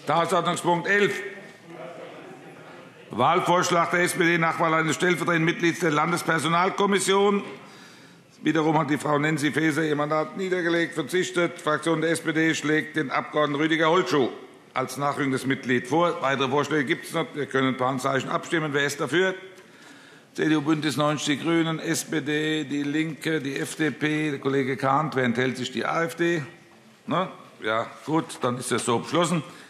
Tagesordnungspunkt 11. Wahlvorschlag der SPD Nachwahl eines stellvertretenden Mitglieds der Landespersonalkommission. Wiederum hat die Frau Nancy Faeser ihr Mandat niedergelegt, verzichtet. Die Fraktion der SPD schlägt den Abg. Rüdiger Holtschuh als nachrückendes Mitglied vor. Weitere Vorschläge gibt es noch. Wir können per Handzeichen abstimmen. Wer ist dafür? CDU, BÜNDNIS 90 die GRÜNEN, SPD, DIE LINKE, die FDP, der Kollege Kahnt. Wer enthält sich? Die AfD. Ne? Ja, gut, dann ist das so beschlossen.